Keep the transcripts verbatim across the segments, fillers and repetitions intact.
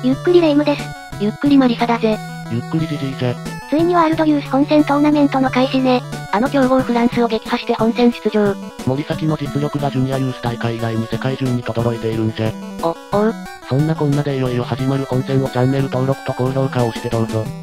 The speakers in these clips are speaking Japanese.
ゆっくりレイムです。 ゆっくりマリサだぜ。 ゆっくりジジイぜ。 ついにワールドユース本戦トーナメントの開始ね。 あの強豪フランスを撃破して本戦出場。 森崎の実力がジュニアユース大会以外に世界中に轟いているんぜ。 お、おう。 そんなこんなでいよいよ始まる本戦をチャンネル登録と高評価をしてどうぞ。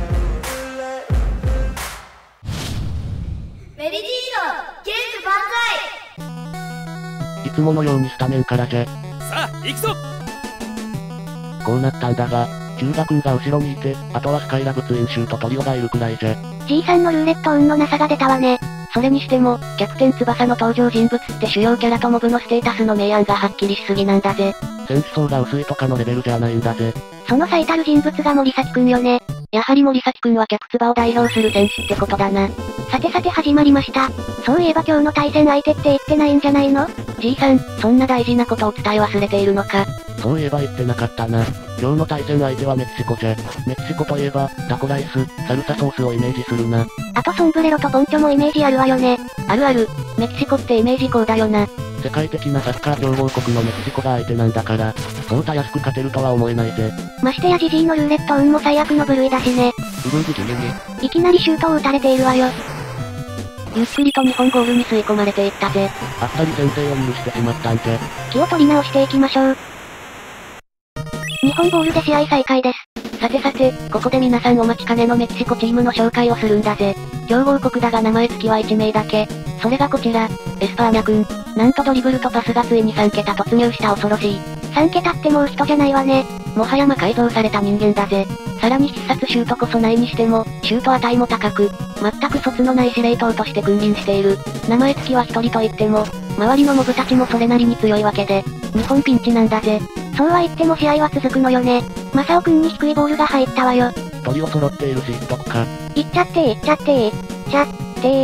メリディーノ、ゲーム万歳。 いつものようにスタメンからじゃ。 さあ、行くぞ。 こうなったんだが、ヒューガ君が後ろにいて、あとはスカイラブツインシューとトリオがいるくらいじゃ。 じいさんのルーレット運のなさが出たわね。 それにしても、キャプテン翼の登場人物って主要キャラとモブのステータスの明暗がはっきりしすぎなんだぜ。 選手層が薄いとかのレベルじゃないんだぜ。 その最たる人物が森崎くんよね。 やはり森崎くんはキャプツバを代表する選手ってことだな。 さてさて始まりました。そういえば今日の対戦相手って言ってないんじゃないの？ じいさん、そんな大事なことを伝え忘れているのか。 そういえば言ってなかったな。今日の対戦相手はメキシコじゃ。メキシコといえば、タコライス、サルサソースをイメージするな。 あとソンブレロとポンチョもイメージあるわよね。 あるある。メキシコってイメージこうだよな。 世界的なサッカー強豪国のメキシコが相手なんだから、そうたやすく勝てるとは思えないぜ。 ましてやジジイのルーレット運も最悪の部類だしね。 うぐぐじみに。 いきなりシュートを打たれているわよ。 ゆっくりと日本ゴールに吸い込まれていったぜ。 あっさり先制を許してしまったんぜ。 気を取り直していきましょう。日本ボールで試合再開です。 さてさて、ここで皆さんお待ちかねのメキシコチームの紹介をするんだぜ。強豪国だが名前付きはいち名だけ。それがこちら、エスパーニャ君。なんとドリブルとパスがついにさん桁突入した恐ろしい。 さん桁ってもう人じゃないわね。 もはや魔改造された人間だぜ。さらに必殺シュートこそないにしても、シュート値も高く、全く卒のない司令塔として君臨している。名前付きは一人と言っても、周りのモブたちもそれなりに強いわけで、日本ピンチなんだぜ。 そうは言っても試合は続くのよね。マサオくんに低いボールが入ったわよ。 トリオ揃っているし、どっか。 いっちゃっていっちゃっていっちゃって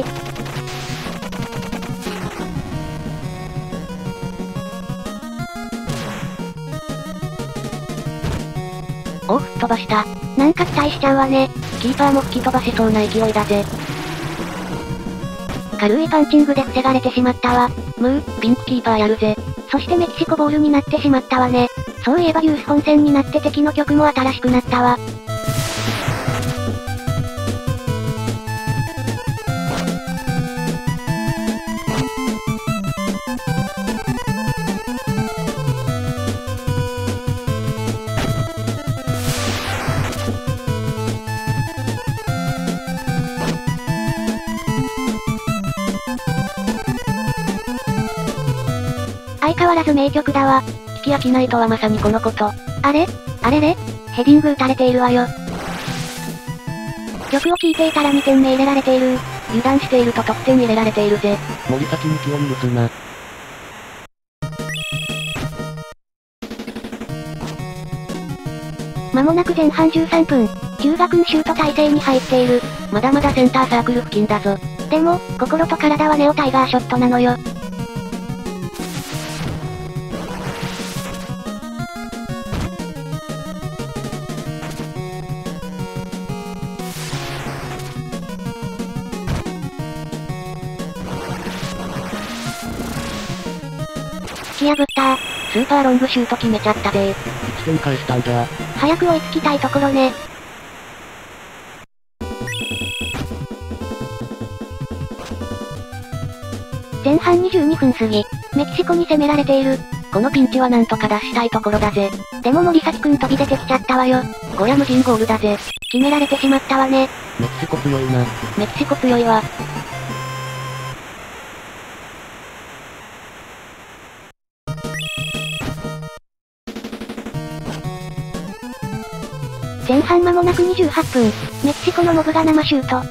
お、吹っ飛ばした。 なんか期待しちゃうわね。 キーパーも吹き飛ばしそうな勢いだぜ。 軽いパンチングで防がれてしまったわ。 むー、ピンクキーパーやるぜ。 そしてメキシコボールになってしまったわね。そういえばユース本戦になって敵の曲も新しくなったわ。相変わらず名曲だわ。 聞き飽きないとはまさにこのこと。 あれあれれヘディング打たれているわよ。曲を聴いていたらにてんめ入れられている。 油断していると得点入れられているぜ。 森崎に気を許すな。 間もなく前半じゅうさんぷん、ヒューガ君シュート体勢に入っている。 まだまだセンターサークル付近だぞ。 でも、心と体はネオタイガーショットなのよ。突き破ったー。 スーパーロングシュート決めちゃったぜ。いちてん返したんじゃ。 早く追いつきたいところね。前半にじゅうにふん過ぎ、メキシコに攻められている。 このピンチはなんとか脱したいところだぜ。 でも森崎くん飛び出てきちゃったわよ。 ゴヤ無人ゴールだぜ。 決められてしまったわね。 メキシコ強いな。 メキシコ強いわ。 前半間もなくにじゅうはっぷん、メキシコのモブが生シュート。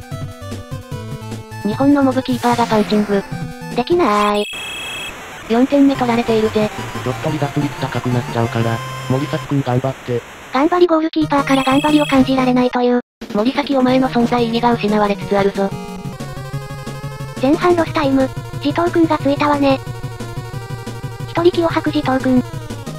日本のモブキーパーがパンチング。 できなーい。 よんてんめ取られているぜ。 ちょっと離脱率高くなっちゃうから、森崎くん頑張って。 頑張りゴールキーパーから頑張りを感じられないという。 森崎お前の存在意義が失われつつあるぞ。 前半ロスタイム、慈瞳くんがついたわね。一人気を吐く慈瞳くん。吹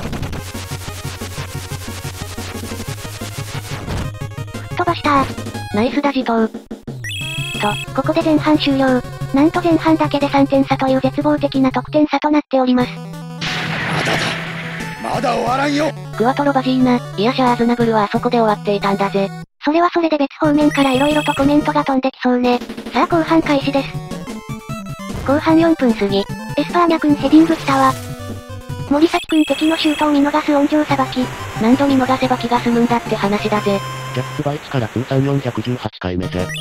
っ飛ばしたー。 ナイスだ慈瞳。と、 ここで前半終了。なんと前半だけでさんてん差という絶望的な得点差となっております。 まだだまだ終わらんよ。 クワトロバジーナ、いやシャアーズナブルはあそこで終わっていたんだぜ。 それはそれで別方面から色々とコメントが飛んできそうね。さあ後半開始です。後半よんぷん過ぎ、エスパーニャ君ヘディングしたわ。森崎君敵のシュートを見逃す温情さばき。 何度見逃せば気が済むんだって話だぜ。 ジャックバイツから通算よんひゃくじゅうはちかいめぜ。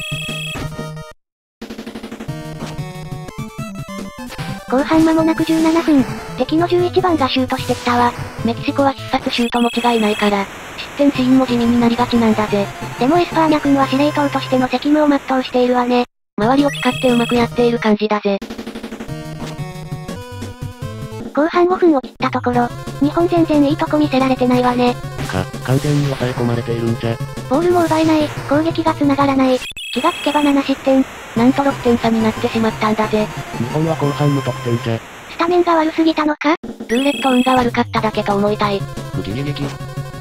後半間もなくじゅうななふん、敵のじゅういちばんがシュートしてきたわ。 メキシコは必殺シュートも違いないから、失点シーンも地味になりがちなんだぜ。 でもエスパーニャ君は司令塔としての責務を全うしているわね。 周りを使ってうまくやっている感じだぜ。 後半ごふんを切ったところ、日本全然いいとこ見せられてないわね。 か、完全に抑え込まれているんじゃ。 ボールも奪えない、攻撃が繋がらない。気がつけばななしってん。 なんとろくてん差になってしまったんだぜ。 日本は後半無得点じゃ。 スタメンが悪すぎたのか？ ルーレット運が悪かっただけと思いたい。 グギギギギ。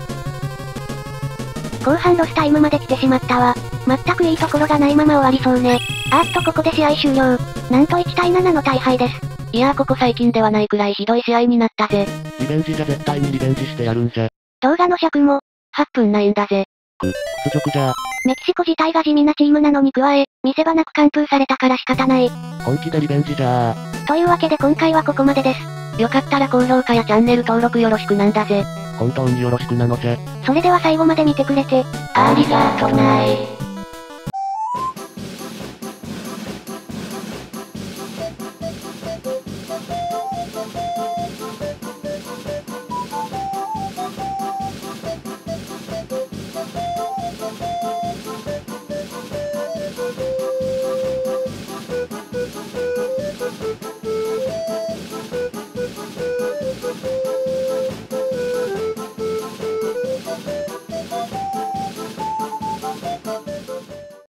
後半ロスタイムまで来てしまったわ。全くいいところがないまま終わりそうね。あーっとここで試合終了。なんといちたいななの大敗です。 いやーここ最近ではないくらいひどい試合になったぜ。 リベンジじゃ絶対にリベンジしてやるんじゃ。 動画の尺も、 はっぷんないんだぜ。 く、屈辱じゃ。 メキシコ自体が地味なチームなのに加え、見せ場なく完封されたから仕方ない。 本気でリベンジじゃー。 というわけで今回はここまでです。 よかったら高評価やチャンネル登録よろしくなんだぜ。 本当によろしくなのじゃ。 それでは最後まで見てくれて、 ありがとない。